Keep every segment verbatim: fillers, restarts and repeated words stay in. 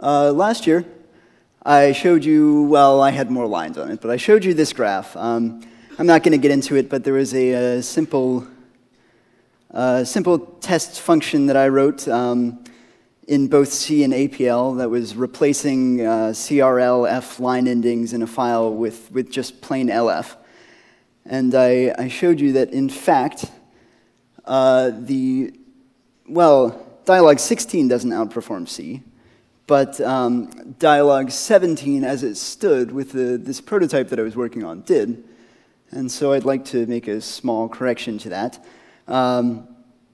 Uh, last year, I showed you, well, I had more lines on it, but I showed you this graph. Um, I'm not going to get into it, but there was a, a simple, uh, simple test function that I wrote um, in both C and A P L that was replacing uh, C R L F line endings in a file with, with just plain L F. And I, I showed you that, in fact, uh, the, well, Dyalog sixteen doesn't outperform C. But um, Dyalog seventeen, as it stood with the, this prototype that I was working on, did. And so I'd like to make a small correction to that. Um,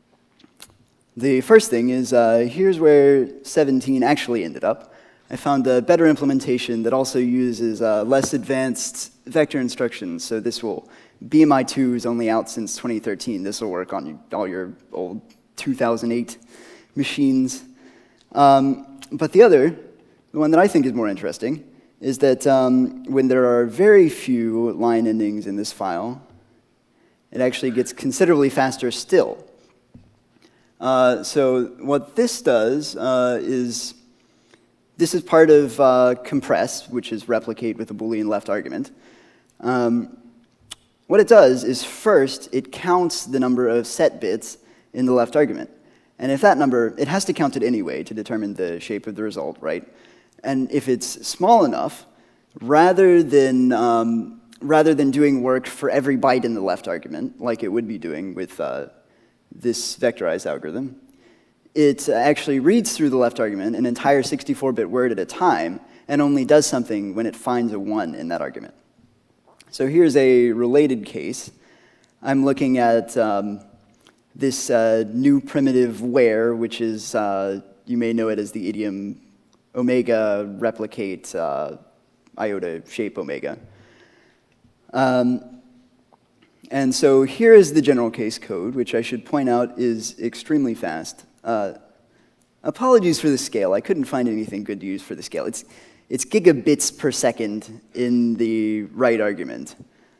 the first thing is, uh, here's where seventeen actually ended up. I found a better implementation that also uses uh, less advanced vector instructions. So this will, B M I two is only out since twenty thirteen. This will work on all your old two thousand eight machines. Um, But the other, the one that I think is more interesting, is that um, when there are very few line endings in this file, it actually gets considerably faster still. Uh, so what this does uh, is, this is part of uh, compress, which is replicate with a Boolean left argument. Um, what it does is first, it counts the number of set bits in the left argument. And if that number, it has to count it anyway to determine the shape of the result, right? And if it's small enough, rather than, um, rather than doing work for every byte in the left argument, like it would be doing with uh, this vectorized algorithm, it actually reads through the left argument an entire sixty-four bit word at a time and only does something when it finds a one in that argument. So here's a related case. I'm looking at um, this uh, new primitive where, which is, uh, you may know it as the idiom omega replicate uh, iota shape omega. Um, and so here is the general case code, which I should point out is extremely fast. Uh, apologies for the scale. I couldn't find anything good to use for the scale. It's, it's gigabits per second in the right argument,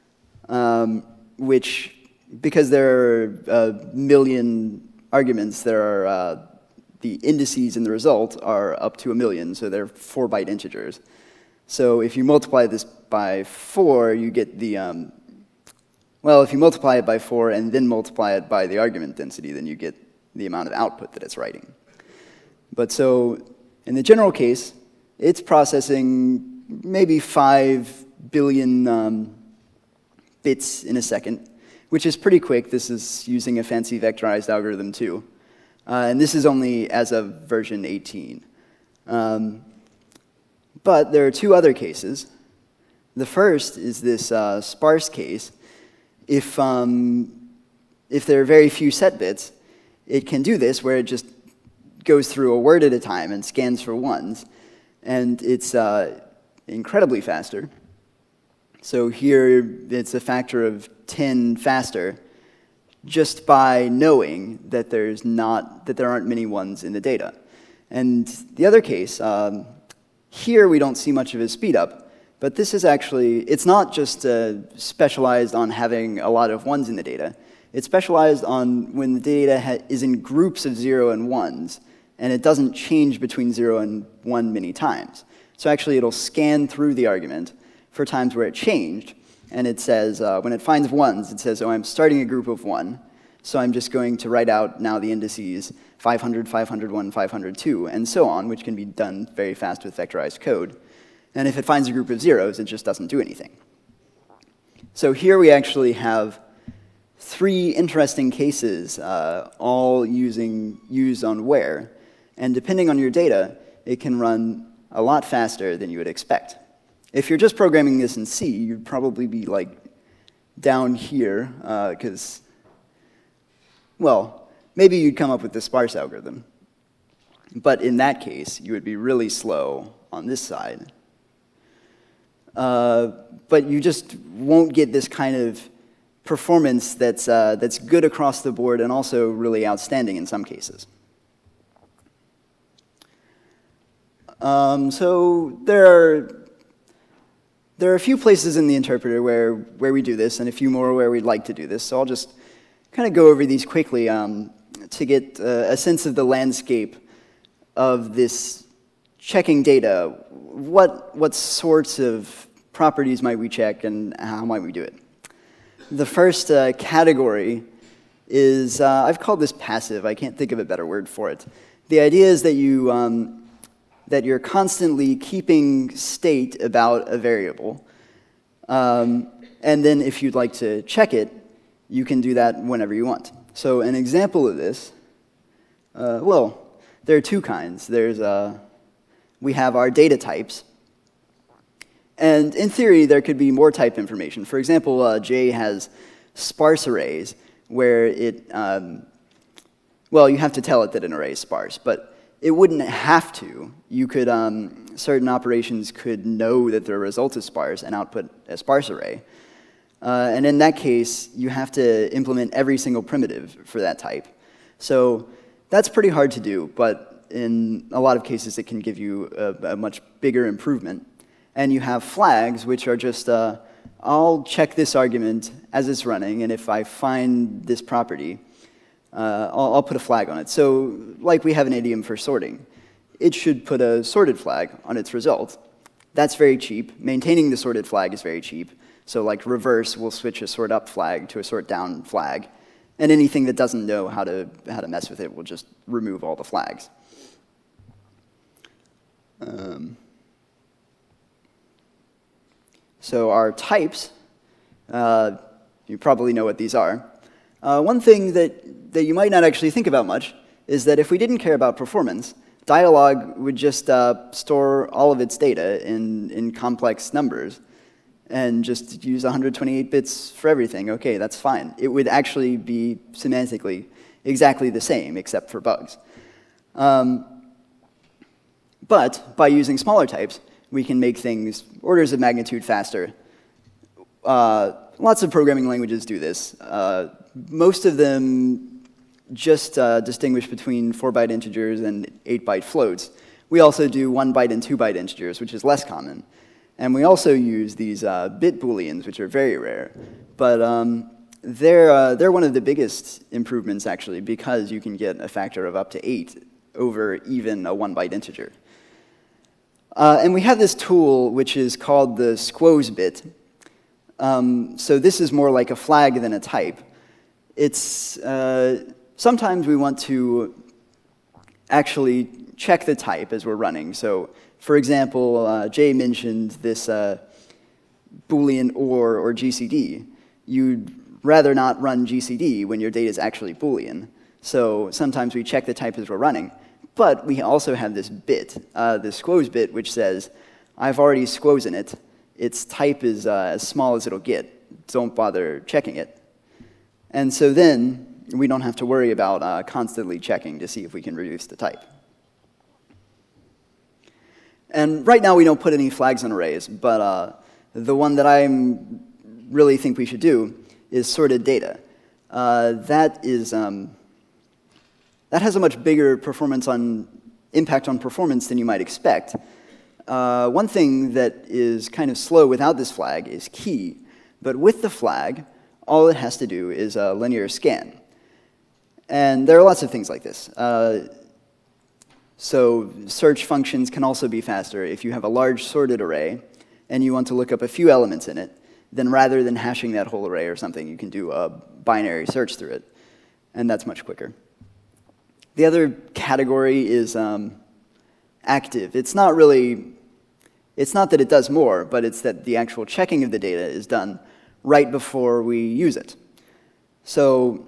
um, which, because there are a million arguments, there are uh, the indices in the result are up to a million, so they're four byte integers. So if you multiply this by four, you get the, um, well, if you multiply it by four and then multiply it by the argument density, then you get the amount of output that it's writing. But so in the general case, it's processing maybe five billion um, bits in a second, which is pretty quick. This is using a fancy vectorized algorithm too. Uh, and this is only as of version eighteen. Um, but there are two other cases. The first is this uh, sparse case. If, um, if there are very few set bits, it can do this where it just goes through a word at a time and scans for ones. And it's uh, incredibly faster. So here it's a factor of ten faster just by knowing that there's not, that there aren't many ones in the data. And the other case, um, here we don't see much of a speed up, but this is actually, it's not just uh, specialized on having a lot of ones in the data. It's specialized on when the data ha is in groups of zero and ones, and it doesn't change between zero and one many times. So actually it'll scan through the argument for times where it changed, and it says, uh, when it finds ones, it says, oh, I'm starting a group of one, so I'm just going to write out now the indices five hundred, five hundred one, five hundred two, and so on, which can be done very fast with vectorized code. And if it finds a group of zeros, it just doesn't do anything. So here we actually have three interesting cases, uh, all using used on where, and depending on your data, it can run a lot faster than you would expect. If you're just programming this in C, you'd probably be like down here, because, uh, well, maybe you'd come up with the sparse algorithm. But in that case, you would be really slow on this side. Uh, but you just won't get this kind of performance that's, uh, that's good across the board and also really outstanding in some cases. Um, so there are There are a few places in the interpreter where, where we do this, and a few more where we'd like to do this. So I'll just kind of go over these quickly um, to get uh, a sense of the landscape of this checking data, what, what sorts of properties might we check and how might we do it? The first uh, category is, uh, I've called this passive. I can't think of a better word for it. The idea is that, you, um, that you're constantly keeping state about a variable. Um, and then if you'd like to check it, you can do that whenever you want. So an example of this, uh, well, there are two kinds. There's, uh, we have our data types. And in theory, there could be more type information. For example, uh, J has sparse arrays, where it, um, well, you have to tell it that an array is sparse, but it wouldn't have to. You could, um, certain operations could know that the result is sparse and output a sparse array. Uh, and in that case, you have to implement every single primitive for that type. So that's pretty hard to do, but in a lot of cases, it can give you a, a much bigger improvement. And you have flags, which are just, uh, I'll check this argument as it's running, and if I find this property, uh, I'll, I'll put a flag on it. So like we have an idiom for sorting, it should put a sorted flag on its result. That's very cheap. Maintaining the sorted flag is very cheap. So like reverse will switch a sort up flag to a sort down flag, and anything that doesn't know how to, how to mess with it will just remove all the flags. Um, So our types, uh, you probably know what these are. Uh, one thing that, that you might not actually think about much is that if we didn't care about performance, Dyalog would just uh, store all of its data in, in complex numbers and just use one hundred twenty-eight bits for everything. Okay, that's fine. It would actually be semantically exactly the same, except for bugs. Um, but by using smaller types, we can make things orders of magnitude faster. Uh, lots of programming languages do this. Uh, most of them just uh, distinguish between four byte integers and eight byte floats. We also do one byte and two byte integers, which is less common. And we also use these uh, bit booleans, which are very rare. But um, they're, uh, they're one of the biggest improvements, actually, because you can get a factor of up to eight over even a one byte integer. Uh, and we have this tool which is called the squoze bit. Um, so this is more like a flag than a type. It's, uh, sometimes we want to actually check the type as we're running. So for example, uh, Jay mentioned this uh, Boolean or or G C D. You'd rather not run G C D when your data is actually Boolean. So sometimes we check the type as we're running. But we also have this bit, uh, the squoze bit, which says, I've already squozen it. Its type is uh, as small as it'll get. Don't bother checking it. And so then we don't have to worry about uh, constantly checking to see if we can reduce the type. And right now we don't put any flags on arrays, but uh, the one that I really think we should do is sorted data. Uh, that is... Um, That has a much bigger performance on, impact on performance than you might expect. Uh, one thing that is kind of slow without this flag is key. But with the flag, all it has to do is a linear scan. And there are lots of things like this. Uh, so search functions can also be faster. If you have a large sorted array and you want to look up a few elements in it, then rather than hashing that whole array or something, you can do a binary search through it. And that's much quicker. The other category is um, active. It's not really, it's not that it does more, but it's that the actual checking of the data is done right before we use it. So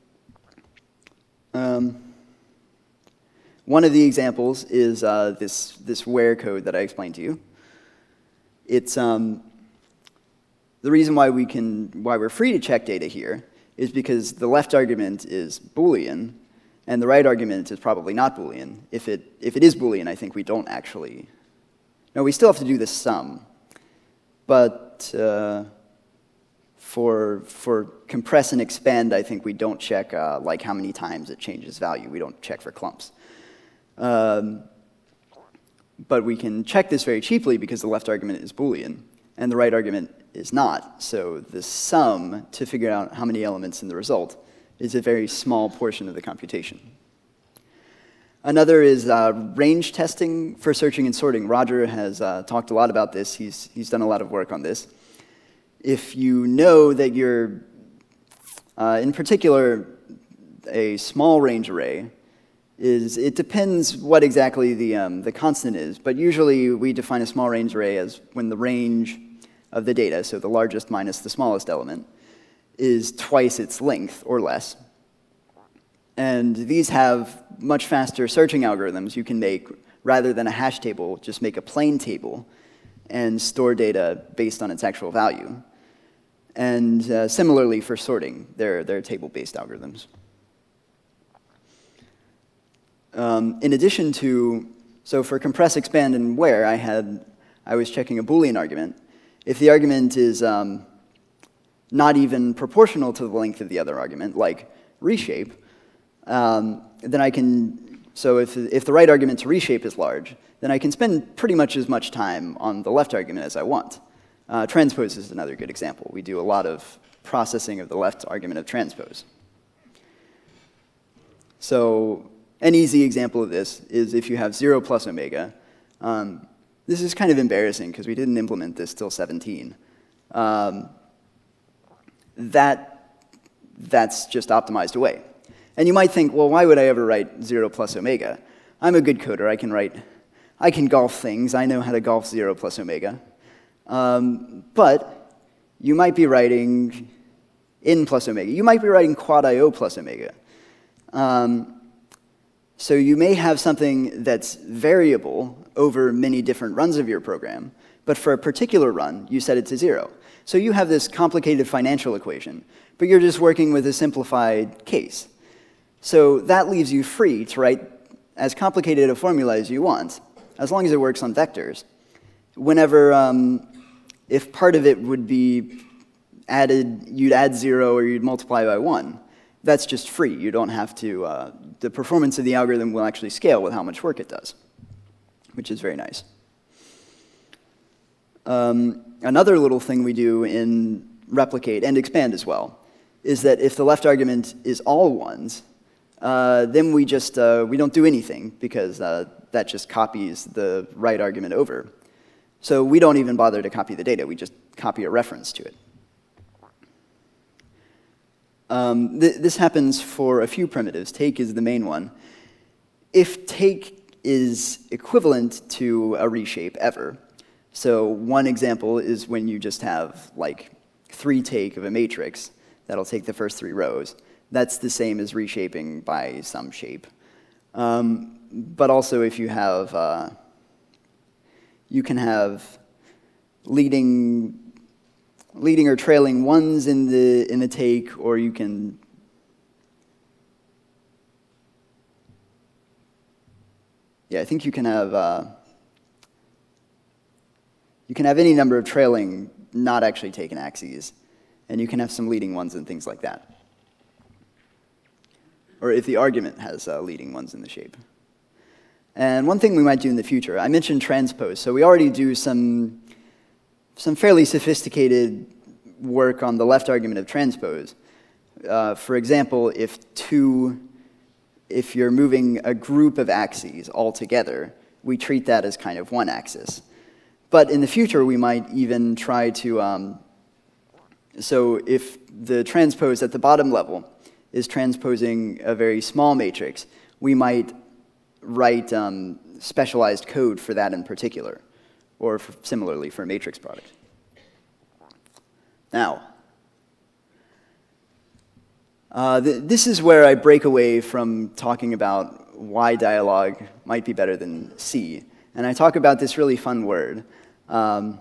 um, one of the examples is uh, this, this where code that I explained to you. It's um, the reason why we can, why we're free to check data here is because the left argument is Boolean, and the right argument is probably not Boolean. If it, if it is Boolean, I think we don't actually... No, we still have to do the sum. But uh, for, for compress and expand, I think we don't check uh, like how many times it changes value. We don't check for clumps. Um, but we can check this very cheaply because the left argument is Boolean, and the right argument is not. So the sum to figure out how many elements in the result is a very small portion of the computation. Another is uh, range testing for searching and sorting. Roger has uh, talked a lot about this. He's, he's done a lot of work on this. If you know that you're, uh, in particular, a small range array, is it depends what exactly the, um, the constant is, but usually we define a small range array as when the range of the data, so the largest minus the smallest element, is twice its length or less. And these have much faster searching algorithms you can make. Rather than a hash table, just make a plain table and store data based on its actual value. And uh, similarly for sorting, they're, they're table-based algorithms. Um, in addition to, so for compress, expand, and where, I had, I was checking a Boolean argument. If the argument is um, not even proportional to the length of the other argument, like reshape, um, then I can, so if, if the right argument to reshape is large, then I can spend pretty much as much time on the left argument as I want. Uh, transpose is another good example. We do a lot of processing of the left argument of transpose. So an easy example of this is if you have zero plus omega. Um, this is kind of embarrassing because we didn't implement this till seventeen. Um, that, that's just optimized away. And you might think, well, why would I ever write zero plus omega? I'm a good coder. I can write, I can golf things. I know how to golf zero plus omega. Um, but you might be writing in plus omega. You might be writing quad I O plus omega. Um, so you may have something that's variable over many different runs of your program, but for a particular run, you set it to zero. So you have this complicated financial equation, but you're just working with a simplified case. So that leaves you free to write as complicated a formula as you want, as long as it works on vectors. Whenever, um, if part of it would be added, you'd add zero or you'd multiply by one, that's just free. You don't have to, uh, the performance of the algorithm will actually scale with how much work it does, which is very nice. Um, another little thing we do in replicate and expand as well is that if the left argument is all ones, Uh, then we just, uh, we don't do anything because uh, that just copies the right argument over. So we don't even bother to copy the data. We just copy a reference to it. Um, th this happens for a few primitives. Take is the main one. If take is equivalent to a reshape ever, so one example is when you just have like three take of a matrix that'll take the first three rows. That's the same as reshaping by some shape. Um, but also if you have, uh, you can have leading, leading or trailing ones in the, in the take, or you can, yeah, I think you can have, uh, you can have any number of trailing not actually taken axes, and you can have some leading ones and things like that. Or if the argument has uh, leading ones in the shape. And one thing we might do in the future, I mentioned transpose. So we already do some, some fairly sophisticated work on the left argument of transpose. Uh, for example, if two, if you're moving a group of axes all together, we treat that as kind of one axis. But in the future, we might even try to, um, so if the transpose at the bottom level is transposing a very small matrix, we might write um, specialized code for that in particular, or for, similarly for a matrix product. Now, uh, th this is where I break away from talking about why Dyalog might be better than C, and I talk about this really fun word. Um,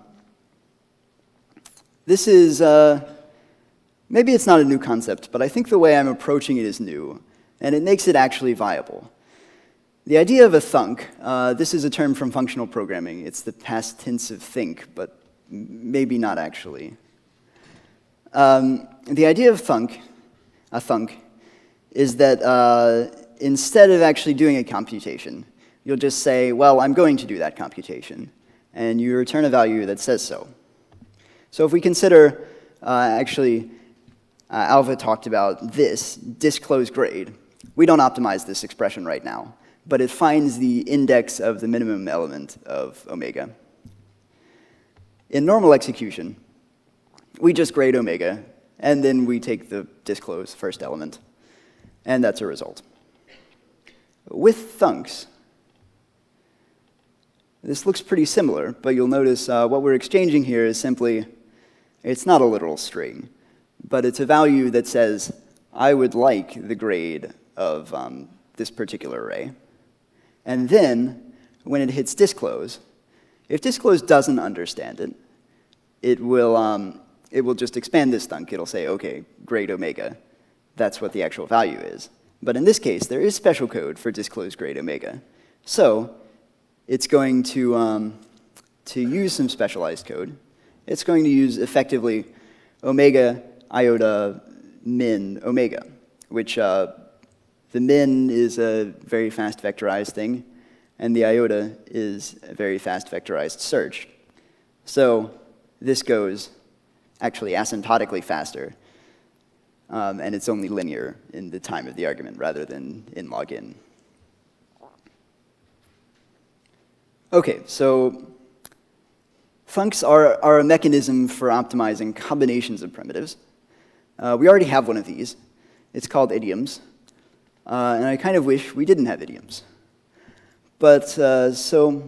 this is, uh, maybe it's not a new concept, but I think the way I'm approaching it is new, and it makes it actually viable. The idea of a thunk, uh, this is a term from functional programming. It's the past tense of think, but maybe not actually. Um, the idea of thunk, a thunk, is that uh, instead of actually doing a computation, you'll just say, well, I'm going to do that computation, and you return a value that says so. So if we consider, uh, actually, Uh, Alva talked about this, disclose grade. We don't optimize this expression right now, but it finds the index of the minimum element of omega. In normal execution, we just grade omega, and then we take the disclose first element, and that's a result. With thunks, this looks pretty similar, but you'll notice uh, what we're exchanging here is simply, it's not a literal string, but it's a value that says, I would like the grade of um, this particular array. And then, when it hits disclose, if disclose doesn't understand it, it will, um, it will just expand this thunk. It'll say, OK, grade omega. That's what the actual value is. But in this case, there is special code for disclose grade omega. So it's going to, um, to use some specialized code. It's going to use, effectively, omega iota min omega, which uh, the min is a very fast vectorized thing, and the iota is a very fast vectorized search. So this goes actually asymptotically faster, um, and it's only linear in the time of the argument rather than in log n. OK, so thunks are, are a mechanism for optimizing combinations of primitives. Uh, we already have one of these. It's called idioms. Uh, and I kind of wish we didn't have idioms. But uh, so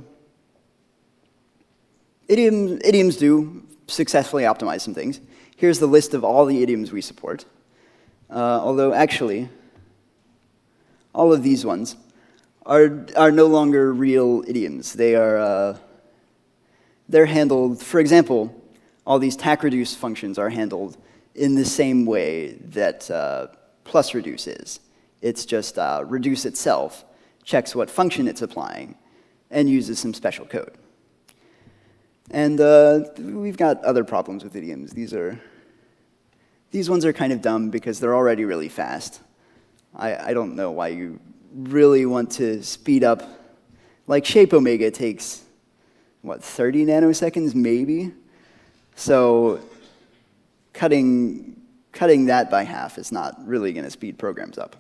idiom, idioms do successfully optimize some things. Here's the list of all the idioms we support. Uh, although actually, all of these ones are, are no longer real idioms. They are uh, they're handled, for example, all these tac reduce functions are handled in the same way that uh, plus reduce is. It's just uh, reduce itself checks what function it's applying and uses some special code. And uh, we've got other problems with idioms. These are these ones are kind of dumb because they're already really fast. I, I don't know why you really want to speed up. Like shape omega takes, what, thirty nanoseconds maybe? So cutting, cutting that by half is not really going to speed programs up.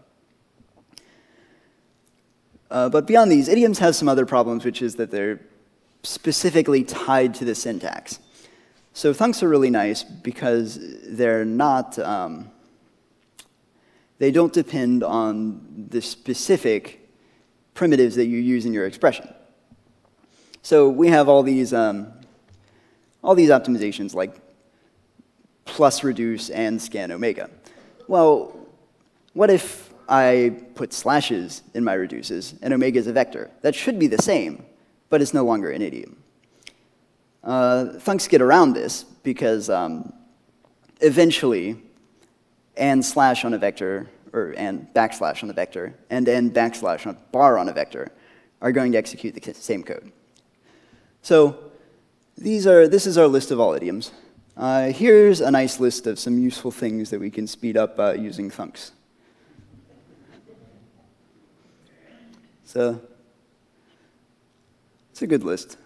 Uh, but beyond these, idioms have some other problems, which is that they're specifically tied to the syntax. So thunks are really nice because they're not, um, they don't depend on the specific primitives that you use in your expression. So we have all these, um, all these optimizations like plus reduce and scan omega. Well, what if I put slashes in my reduces and omega is a vector? That should be the same, but it's no longer an idiom. Uh, thunks get around this because um, eventually and slash on a vector, or and backslash on a vector, and and backslash on a bar on a vector are going to execute the same code. So these are, this is our list of all idioms. Uh, here's a nice list of some useful things that we can speed up uh, using thunks. So it's a good list.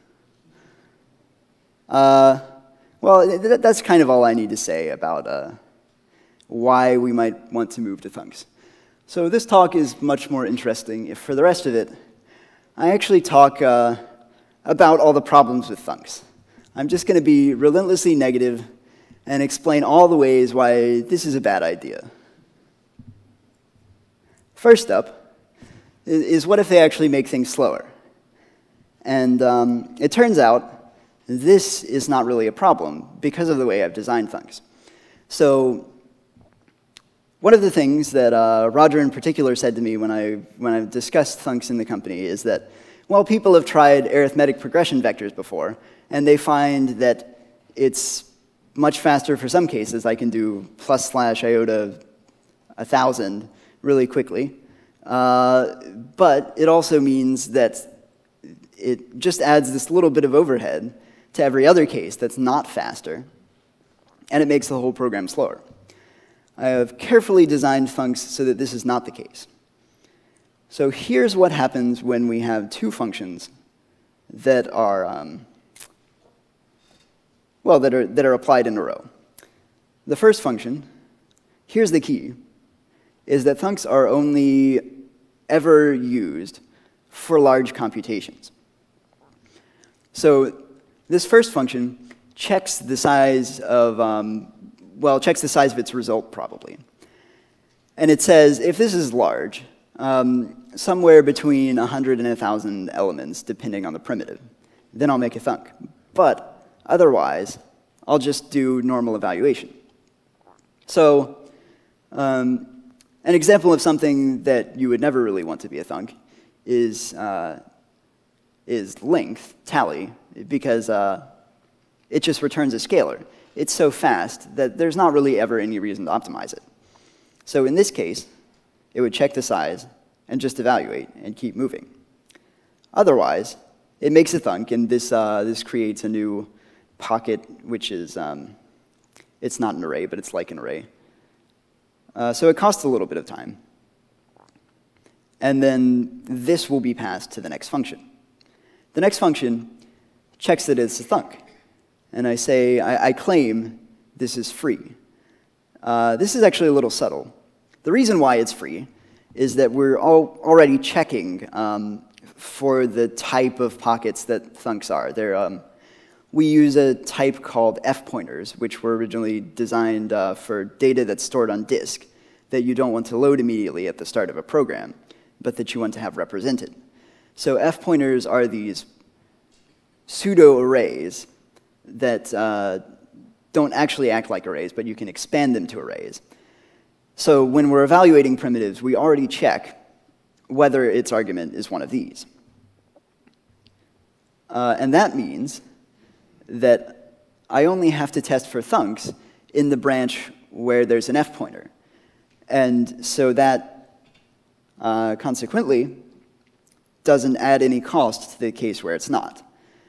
Uh, well, th that's kind of all I need to say about uh, why we might want to move to thunks. So this talk is much more interesting if for the rest of it, I actually talk uh, about all the problems with thunks. I'm just going to be relentlessly negative and explain all the ways why this is a bad idea. First up is what if they actually make things slower? And um, it turns out this is not really a problem because of the way I've designed thunks. So one of the things that uh, Roger in particular said to me when I, when I discussed thunks in the company is that, well, people have tried arithmetic progression vectors before, and they find that it's much faster for some cases. I can do plus slash iota one thousand really quickly. Uh, but it also means that it just adds this little bit of overhead to every other case that's not faster, and it makes the whole program slower. I have carefully designed thunks so that this is not the case. So here's what happens when we have two functions that are, um, well, that are, that are applied in a row. The first function, here's the key, is that thunks are only ever used for large computations. So this first function checks the size of, um, well, checks the size of its result probably. And it says, if this is large, um, somewhere between one hundred and one thousand elements, depending on the primitive, then I'll make a thunk. But otherwise, I'll just do normal evaluation. So um, an example of something that you would never really want to be a thunk is, uh, is length, tally, because uh, it just returns a scalar. It's so fast that there's not really ever any reason to optimize it. So in this case, it would check the size and just evaluate and keep moving. Otherwise, it makes a thunk, and this, uh, this creates a new pocket, which is, um, it's not an array, but it's like an array. Uh, so it costs a little bit of time. And then this will be passed to the next function. The next function checks that it's a thunk. And I say, I, I claim this is free. Uh, this is actually a little subtle. The reason why it's free is that we're all already checking um, for the type of pockets that thunks are. They're, um, we use a type called f-pointers, which were originally designed uh, for data that's stored on disk that you don't want to load immediately at the start of a program, but that you want to have represented. So f-pointers are these pseudo-arrays that uh, don't actually act like arrays, but you can expand them to arrays. So when we're evaluating primitives, we already check whether its argument is one of these. Uh, and that means that I only have to test for thunks in the branch where there's an f-pointer. And so that, uh, consequently, doesn't add any cost to the case where it's not.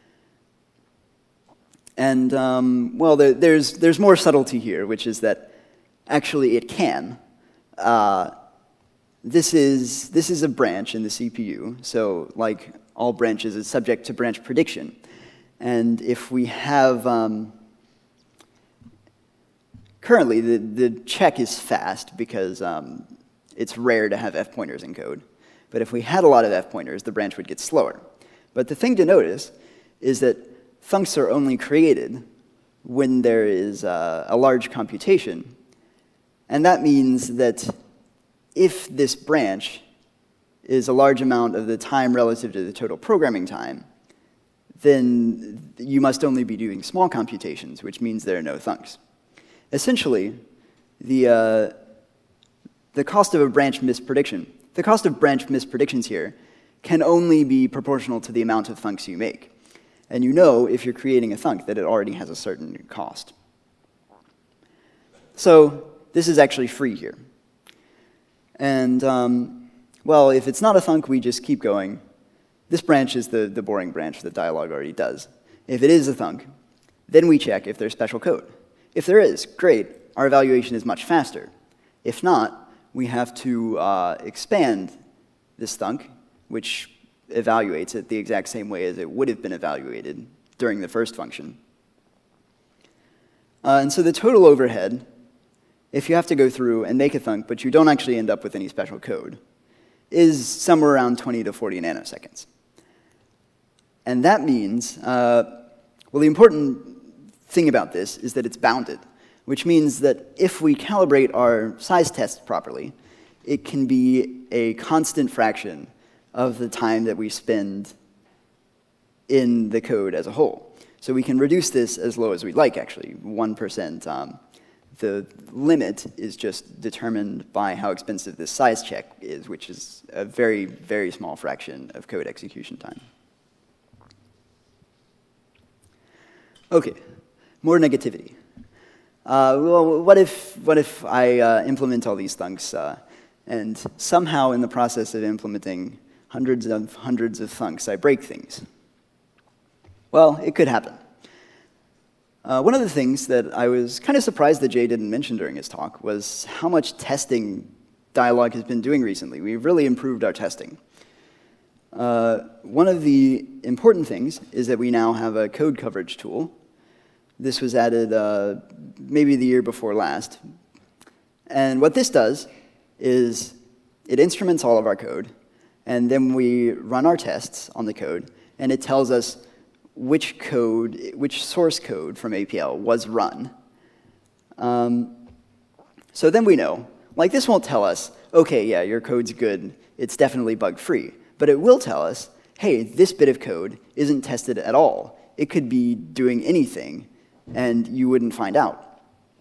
And, um, well, there, there's, there's more subtlety here, which is that actually it can. Uh, this, is, this is a branch in the C P U, so like all branches, it's subject to branch prediction. And if we have, um, currently the, the check is fast because um, it's rare to have f-pointers in code. But if we had a lot of f-pointers, the branch would get slower. But the thing to notice is that thunks are only created when there is uh, a large computation. And that means that if this branch is a large amount of the time relative to the total programming time, then you must only be doing small computations, which means there are no thunks. Essentially, the, uh, the cost of a branch misprediction, the cost of branch mispredictions here can only be proportional to the amount of thunks you make. And you know, if you're creating a thunk, that it already has a certain cost. So this is actually free here. And, um, well, if it's not a thunk, we just keep going. This branch is the, the boring branch that Dyalog already does. If it is a thunk, then we check if there's special code. If there is, great, our evaluation is much faster. If not, we have to uh, expand this thunk, which evaluates it the exact same way as it would have been evaluated during the first function. Uh, and so the total overhead, if you have to go through and make a thunk, but you don't actually end up with any special code, is somewhere around twenty to forty nanoseconds. And that means, uh, well, the important thing about this is that it's bounded, which means that if we calibrate our size test properly, it can be a constant fraction of the time that we spend in the code as a whole. So we can reduce this as low as we'd like, actually, one percent. Um, the limit is just determined by how expensive this size check is, which is a very, very small fraction of code execution time. Okay, more negativity. Uh, well, what if, what if I uh, implement all these thunks, uh, and somehow in the process of implementing hundreds of hundreds of thunks, I break things? Well, it could happen. Uh, one of the things that I was kind of surprised that Jay didn't mention during his talk was how much testing Dyalog has been doing recently. We've really improved our testing. Uh, one of the important things is that we now have a code coverage tool. This was added uh, maybe the year before last. And what this does is it instruments all of our code, And then we run our tests on the code, and it tells us which code, which source code from A P L was run. Um, so then we know. Like, this won't tell us, OK, yeah, your code's good. It's definitely bug-free. But it will tell us, hey, this bit of code isn't tested at all. It could be doing anything, and you wouldn't find out.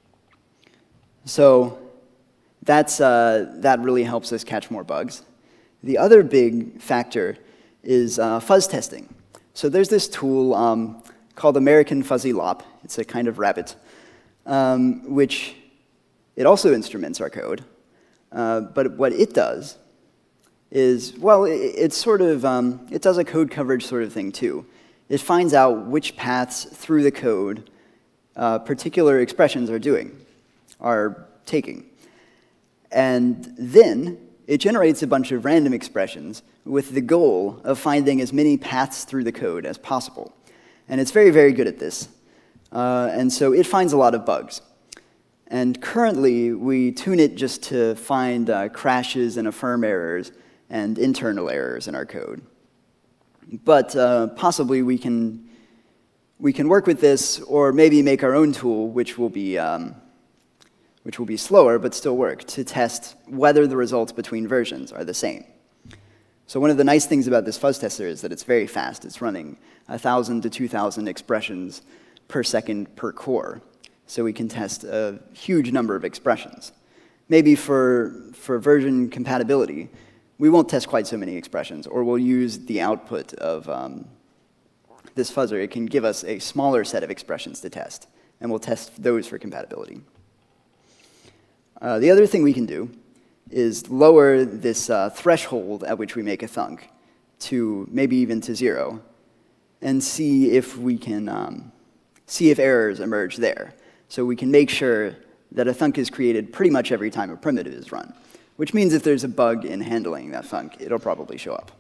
So that's, uh, that really helps us catch more bugs. The other big factor is uh, fuzz testing. So there's this tool um, called American Fuzzy Lop. It's a kind of rabbit, um, which it also instruments our code. Uh, but what it does is, well, it, it's sort of, um, it does a code coverage sort of thing too. It finds out which paths through the code uh, particular expressions are doing, are taking. And then it generates a bunch of random expressions with the goal of finding as many paths through the code as possible. And it's very, very good at this. Uh, and so it finds a lot of bugs. And currently, we tune it just to find uh, crashes and affirm errors and internal errors in our code. But uh, possibly we can, we can work with this, or maybe make our own tool, which will be um, which will be slower but still work, to test whether the results between versions are the same. So one of the nice things about this fuzz tester is that it's very fast. It's running one thousand to two thousand expressions per second per core. So we can test a huge number of expressions. Maybe for, for version compatibility, we won't test quite so many expressions, or we'll use the output of um, this fuzzer. It can give us a smaller set of expressions to test, and we'll test those for compatibility. Uh, the other thing we can do is lower this uh, threshold at which we make a thunk to maybe even to zero, and see if we can um, see if errors emerge there. So we can make sure that a thunk is created pretty much every time a primitive is run, which means if there's a bug in handling that thunk, it'll probably show up.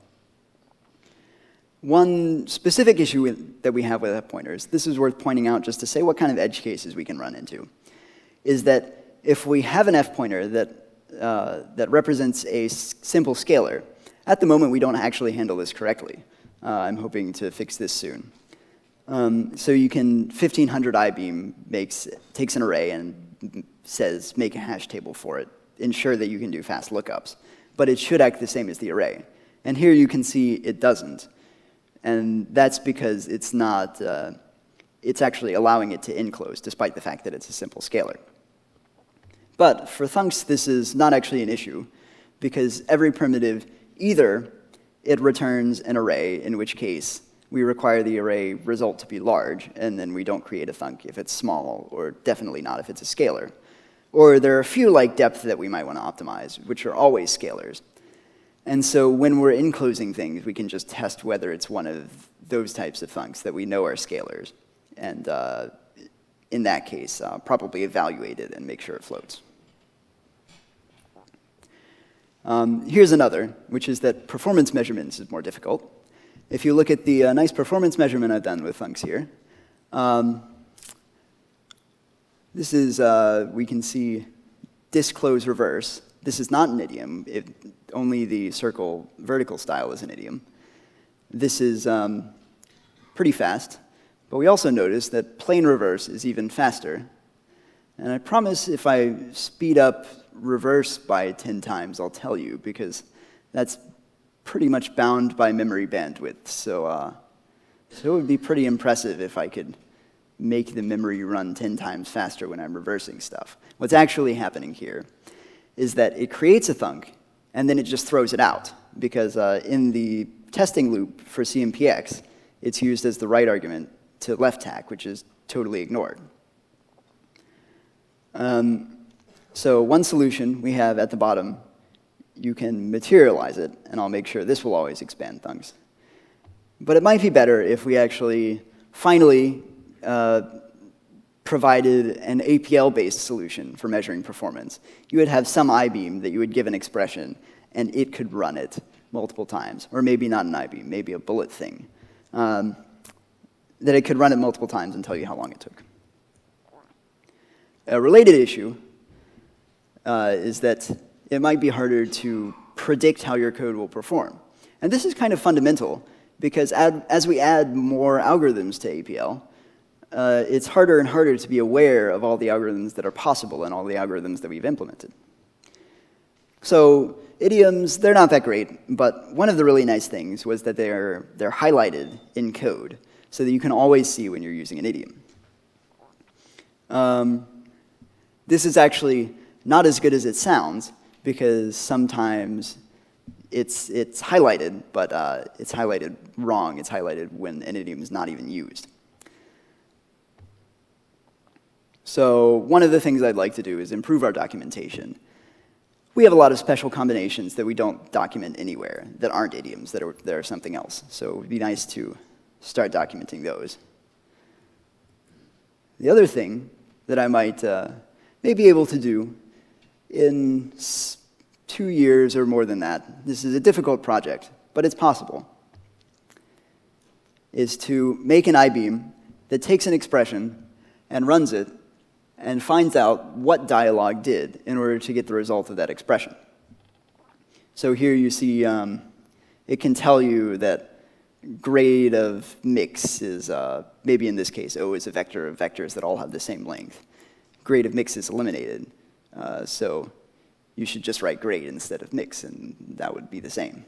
One specific issue with, that we have with f-pointers, this is worth pointing out just to say what kind of edge cases we can run into, is that if we have an f-pointer that, uh, that represents a s simple scalar, at the moment we don't actually handle this correctly. Uh, I'm hoping to fix this soon. Um, so you can, fifteen hundred I beam makes, takes an array and says make a hash table for it, ensure that you can do fast lookups. But it should act the same as the array. And here you can see it doesn't. And that's because it's not, uh, it's actually allowing it to enclose, despite the fact that it's a simple scalar. But for thunks, this is not actually an issue, because every primitive, either it returns an array, in which case we require the array result to be large, and then we don't create a thunk if it's small, or definitely not if it's a scalar. Or there are a few like depth that we might want to optimize, which are always scalars. And so when we're enclosing things, we can just test whether it's one of those types of thunks that we know are scalars. And uh, in that case, uh, probably evaluate it and make sure it floats. Um, here's another, which is that performance measurements is more difficult. If you look at the uh, nice performance measurement I've done with thunks here, um, this is, uh, we can see disclose reverse. This is not an idiom. It, only the circle vertical style is an idiom. This is um, pretty fast, but we also notice that plain reverse is even faster. And I promise if I speed up reverse by ten times, I'll tell you, because that's pretty much bound by memory bandwidth. So, uh, so it would be pretty impressive if I could make the memory run ten times faster when I'm reversing stuff. What's actually happening here is that it creates a thunk, and then it just throws it out, because uh, in the testing loop for C M P X, it's used as the right argument to left tack, which is totally ignored. Um, so one solution we have at the bottom, you can materialize it, and I'll make sure this will always expand thunks. But it might be better if we actually finally uh, provided an A P L-based solution for measuring performance. You would have some I-beam that you would give an expression, and it could run it multiple times. Or maybe not an I-beam, maybe a bullet thing. Um, that it could run it multiple times and tell you how long it took. A related issue uh, is that it might be harder to predict how your code will perform. And this is kind of fundamental, because add, as we add more algorithms to A P L, uh, it's harder and harder to be aware of all the algorithms that are possible and all the algorithms that we've implemented. So idioms, they're not that great, but one of the really nice things was that they're, they're highlighted in code so that you can always see when you're using an idiom. Um, this is actually not as good as it sounds, because sometimes it's, it's highlighted, but uh, it's highlighted wrong. It's highlighted when an idiom is not even used. So one of the things I'd like to do is improve our documentation. We have a lot of special combinations that we don't document anywhere, that aren't idioms, that are, that are something else. So it would be nice to start documenting those. The other thing that I might uh, may be able to do in two years or more than that, this is a difficult project, but it's possible, is to make an I-beam that takes an expression and runs it and finds out what Dyalog did in order to get the result of that expression. So here you see um, it can tell you that grade of mix is, uh, maybe in this case, O is a vector of vectors that all have the same length. Grade of mix is eliminated, uh, so you should just write grade instead of mix, and that would be the same.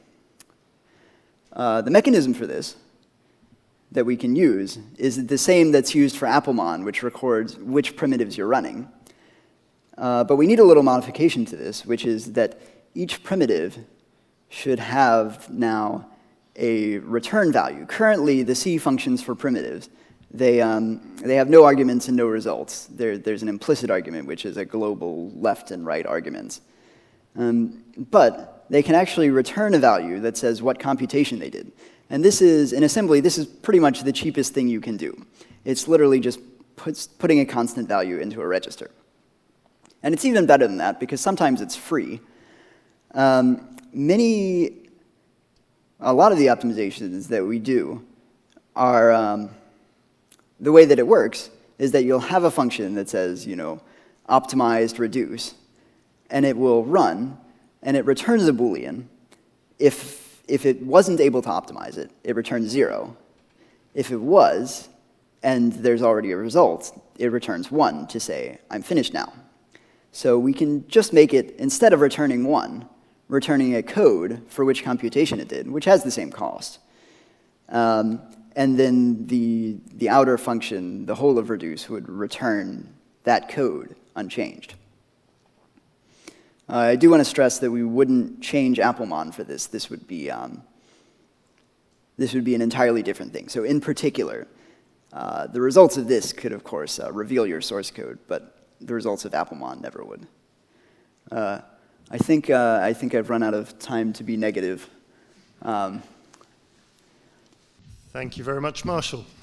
Uh, the mechanism for this that we can use is the same that's used for Applemon, which records which primitives you're running. Uh, but we need a little modification to this, which is that each primitive should have now a return value. Currently, the C functions for primitives, they, um, they have no arguments and no results. There, there's an implicit argument, which is a global left and right arguments. Um, but they can actually return a value that says what computation they did. And this is, in assembly, this is pretty much the cheapest thing you can do. It's literally just puts, putting a constant value into a register. And it's even better than that, because sometimes it's free. Um, many, a lot of the optimizations that we do are, um, the way that it works is that you'll have a function that says, you know, optimized reduce, and it will run, and it returns a Boolean. If If it wasn't able to optimize it, it returns zero. If it was, and there's already a result, it returns one to say, I'm finished now. So we can just make it, instead of returning one, returning a code for which computation it did, which has the same cost. Um, and then the, the outer function, the whole of reduce, would return that code unchanged. Uh, I do want to stress that we wouldn't change Applemon for this. This would be, um, this would be an entirely different thing. So in particular, uh, the results of this could, of course, uh, reveal your source code, but the results of Applemon never would. Uh, I think, uh, I think I've run out of time to be negative. Um, Thank you very much, Marshall.